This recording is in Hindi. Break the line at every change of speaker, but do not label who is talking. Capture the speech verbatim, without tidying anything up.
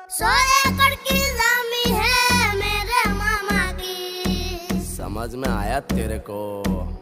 सौ एकड़ की जमीन है मेरे मामा की।
समझ में आया तेरे को?